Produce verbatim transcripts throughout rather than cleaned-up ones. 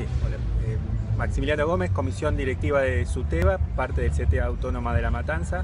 Sí, hola. Eh, Maximiliano Gómez, comisión directiva de SUTEBA, parte del C T A Autónoma de La Matanza.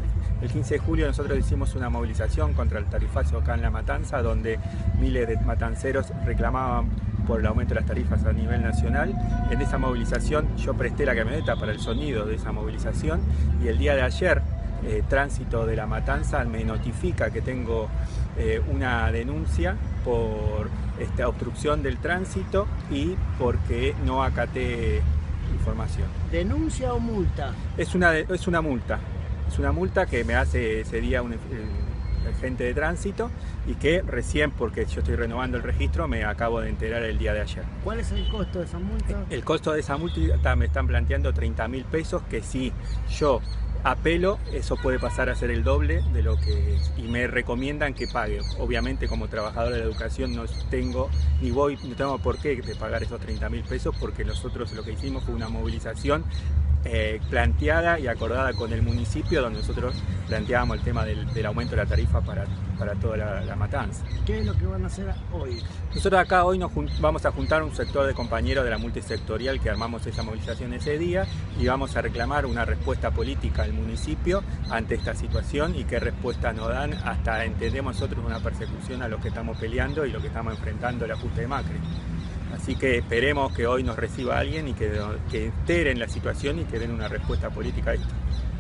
El quince de julio nosotros hicimos una movilización contra el tarifazo acá en La Matanza, donde miles de matanceros reclamaban por el aumento de las tarifas a nivel nacional. En esa movilización yo presté la camioneta para el sonido de esa movilización, y el día de ayer eh, Tránsito de La Matanza me notifica que tengo eh, una denuncia por esta obstrucción del tránsito y porque no acaté información. ¿Denuncia o multa? Es una, es una multa. Es una multa que me hace ese día un agente de tránsito, y que recién, porque yo estoy renovando el registro, me acabo de enterar el día de ayer. ¿Cuál es el costo de esa multa? El costo de esa multa me están planteando treinta mil pesos, que si yo apelo, eso puede pasar a ser el doble de lo que es, y me recomiendan que pague. Obviamente, como trabajador de la educación no tengo ni voy, no tengo por qué de pagar esos treinta mil pesos, porque nosotros lo que hicimos fue una movilización eh, planteada y acordada con el municipio, donde nosotros planteábamos el tema del, del aumento de la tarifa para, para toda la, la matanza. ¿Qué es lo que van a hacer hoy? Nosotros acá hoy nos vamos a juntar un sector de compañeros de la multisectorial que armamos esa movilización ese día, y vamos a reclamar una respuesta política al municipio ante esta situación, y qué respuesta nos dan. Hasta entendemos nosotros una persecución a lo que estamos peleando y lo que estamos enfrentando, el ajuste de Macri. Así que esperemos que hoy nos reciba alguien y que, que enteren la situación y que den una respuesta política a esto.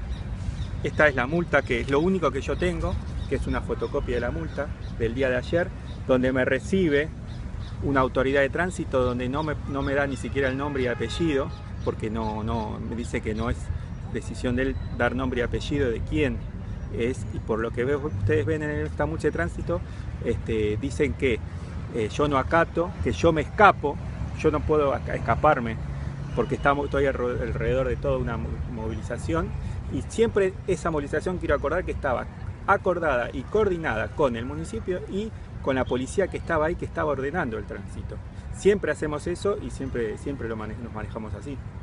Esta es la multa, que es lo único que yo tengo, que es una fotocopia de la multa del día de ayer, donde me recibe una autoridad de tránsito, donde no me, no me da ni siquiera el nombre y apellido, porque no, no, me dice que no es decisión de él dar nombre y apellido de quién es, y por lo que veo, ustedes ven en esta multa de tránsito, este, dicen que eh, yo no acato, que yo me escapo, yo no puedo escaparme, porque estamos, estoy alrededor de toda una movilización, y siempre esa movilización, quiero acordar que estaba acordada y coordinada con el municipio y con la policía que estaba ahí, que estaba ordenando el tránsito. Siempre hacemos eso y siempre, siempre lo mane- nos manejamos así.